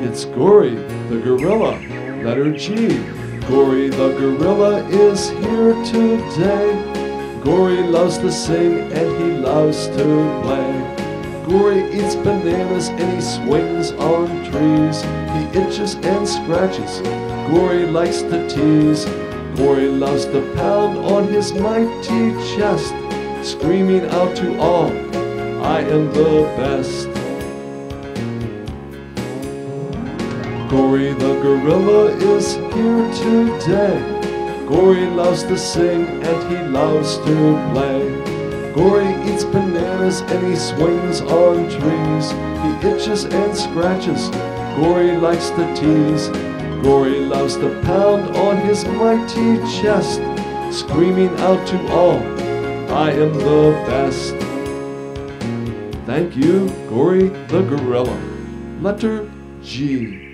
It's Gory the gorilla, letter G. Gory the gorilla is here today. Gory loves to sing and he loves to play. Gory eats bananas and he swings on trees. He itches and scratches. Gory likes to tease. Gory loves to pound on his mighty chest, screaming out to all, I am the best. Gory the gorilla is here today. Gory loves to sing and he loves to play. Gory eats bananas and he swings on trees. He itches and scratches. Gory likes to tease. Gory loves to pound on his mighty chest, screaming out to all, I am the best. Thank you, Gory the gorilla. Letter G.